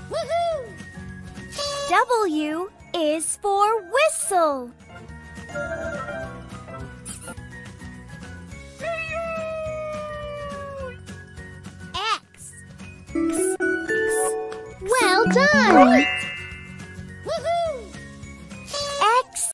Woohoo! W is for whistle. X. Well done!